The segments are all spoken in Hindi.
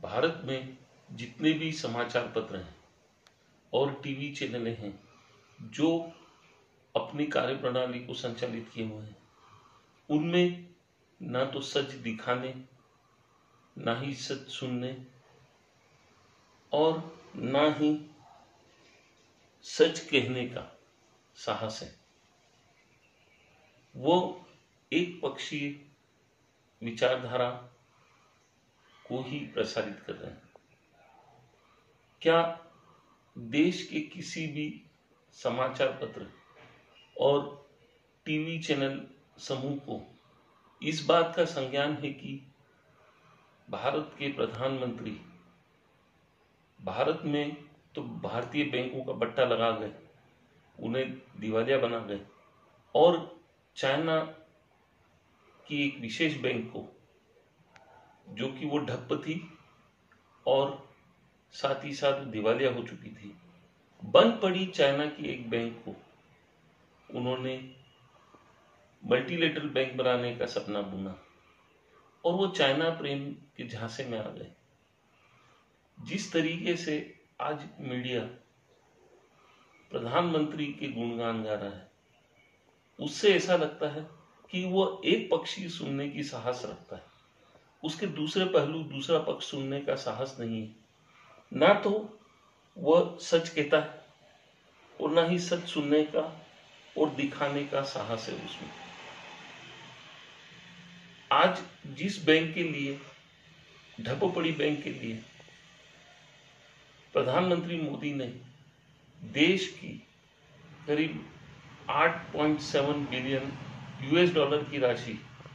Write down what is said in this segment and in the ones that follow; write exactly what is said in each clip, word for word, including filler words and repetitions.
भारत में जितने भी समाचार पत्र हैं और टीवी चैनलें हैं जो अपनी कार्यप्रणाली को संचालित किए हुए हैं, उनमें ना तो सच दिखाने, ना ही सच सुनने और ना ही सच कहने का साहस है। वो एक पक्षीय विचारधारा को ही प्रसारित कर रहे हैं। क्या देश के किसी भी समाचार पत्र और टीवी चैनल समूह को इस बात का संज्ञान है कि भारत के प्रधानमंत्री भारत में तो भारतीय बैंकों का बट्टा लगा गए, उन्हें दिवालिया बना गए और चाइना की एक विशेष बैंक को, जो कि वो ठप्प थी और साथ ही साथ दिवालिया हो चुकी थी, बंद पड़ी चाइना की एक बैंक को उन्होंने मल्टीलेटरल बैंक बनाने का सपना बुना और वो चाइना प्रेम के झांसे में आ गए। जिस तरीके से आज मीडिया प्रधानमंत्री के गुणगान गा रहा है, उससे ऐसा लगता है कि वो एक पक्षी सुनने की साहस रखता है, उसके दूसरे पहलू दूसरा पक्ष सुनने का साहस नहीं है। ना तो वह सच कहता है और ना ही सच सुनने का और दिखाने का साहस है उसमें। आज जिस बैंक के लिए, ढप पड़ी बैंक के लिए प्रधानमंत्री मोदी ने देश की करीब आठ पॉइंट सात बिलियन यूएस डॉलर की राशि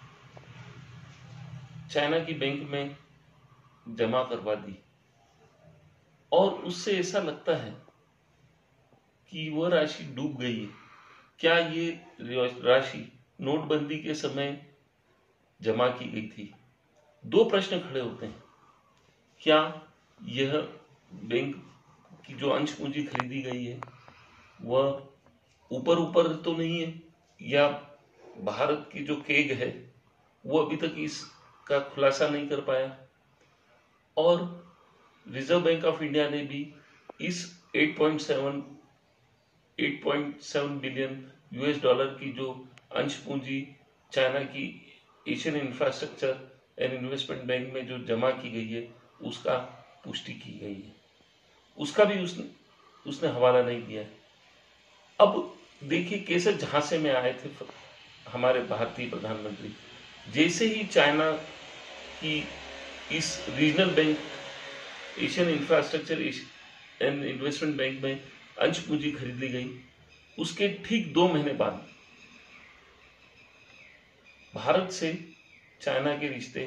चाइना की बैंक में जमा करवा दी और उससे ऐसा लगता है कि वह राशि डूब गई है। क्या ये राशि नोटबंदी के समय जमा की गई थी? दो प्रश्न खड़े होते हैं। क्या यह बैंक की जो अंश पूंजी खरीदी गई है वह ऊपर ऊपर तो नहीं है, या भारत की जो केग है वो अभी तक इसका खुलासा नहीं कर पाया? और रिजर्व बैंक ऑफ इंडिया ने भी इस आठ पॉइंट सात बिलियन यूएस डॉलर की जो अंश पूंजी चाइना की Asian infrastructure and investment bank में जो जमा की गई है उसका पुष्टि की गई है, उसका भी उसने उसने हवाला नहीं दिया है। अब देखिए कैसे झांसे में आए थे हमारे भारतीय प्रधानमंत्री। जैसे ही चाइना की इस regional bank Asian infrastructure and investment bank में अंश पूंजी खरीद ली गई, उसके ठीक दो महीने बाद भारत से चाइना के रिश्ते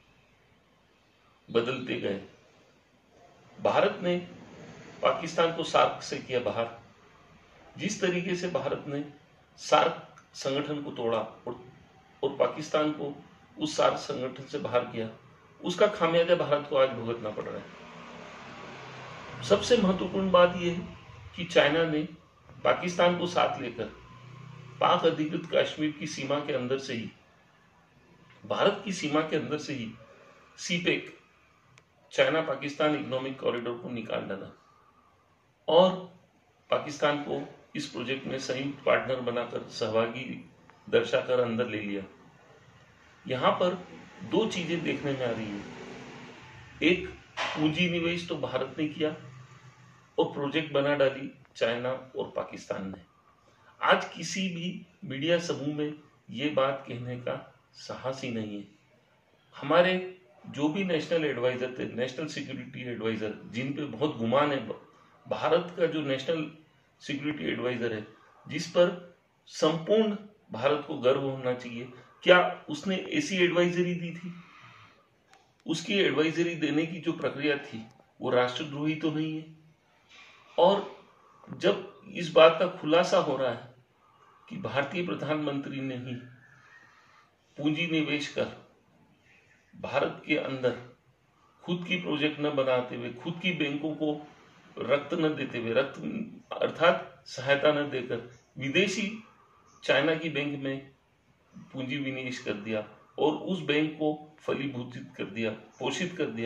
बदलते गए। भारत ने पाकिस्तान को सार्क से किया बाहर। जिस तरीके से भारत ने सार्क संगठन को तोड़ा और, और पाकिस्तान को उस सार्क संगठन से बाहर किया, उसका खामियाजा भारत को आज भुगतना पड़ रहा है। सबसे महत्वपूर्ण बात यह है कि चाइना ने पाकिस्तान को साथ लेकर पाक अधिकृत कश्मीर की सीमा के अंदर से ही, भारत की सीमा के अंदर से ही CPEC China Pakistan economic corridor को निकाल डाला और पाकिस्तान को इस प्रोजेक्ट में संयुक्त पार्टनर बनाकर सहभागी दर्शाकर अंदर ले लिया। यहां पर दो चीजें देखने में आ रही है। एक, पूंजी निवेश तो भारत ने किया और प्रोजेक्ट बना डाली चाइना और पाकिस्तान ने। आज किसी भी मीडिया समूह में ये बात कहने का साहस ही नहीं है। हमारे जो भी नेशनल एडवाइजर थे, नेशनल सिक्योरिटी एडवाइजर, जिन पे बहुत गुमान है, भारत का जो नेशनल सिक्योरिटी एडवाइजर है जिस पर संपूर्ण भारत को गर्व होना चाहिए, क्या उसने ऐसी एडवाइजरी दी थी? उसकी एडवाइजरी देने की जो प्रक्रिया थी वो राष्ट्रद्रोही तो नहीं है? और जब इस बात का खुलासा हो रहा है कि भारतीय प्रधानमंत्री ने ही पूंजी निवेश कर भारत के अंदर खुद की प्रोजेक्ट न बनाते हुए, खुद की बैंकों को रक्त न देते हुए, रक्त अर्थात सहायता न देकर विदेशी चाइना की बैंक में पूंजी विनिवेश कर दिया और उस बैंक को फलीभूत कर दिया, पोषित कर दिया,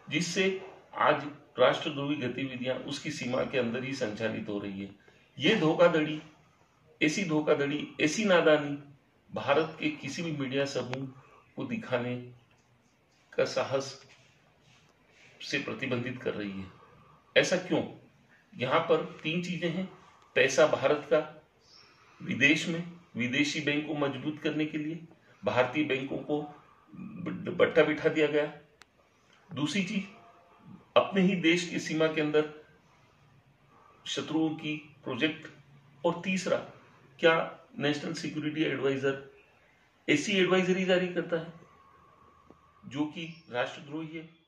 जिससे आज राष्ट्रद्रोही गतिविधियां उसकी सीमा के अंदर ही संचालित हो रही है। ये धोखाधड़ी, ऐसी धोखाधड़ी, ऐसी नादानी भारत के किसी भी मीडिया समूह को दिखाने का साहस से प्रतिबंधित कर रही है। ऐसा क्यों? यहां पर तीन चीजें हैं। पैसा भारत का विदेश में विदेशी बैंक को मजबूत करने के लिए भारतीय बैंकों को बट्टा बिठा दिया गया। दूसरी चीज, अपने ही देश की सीमा के अंदर शत्रुओं की प्रोजेक्ट। और तीसरा, क्या नेशनल सिक्योरिटी एडवाइजर ऐसी एडवाइजरी जारी करता है जो कि राष्ट्रद्रोही है?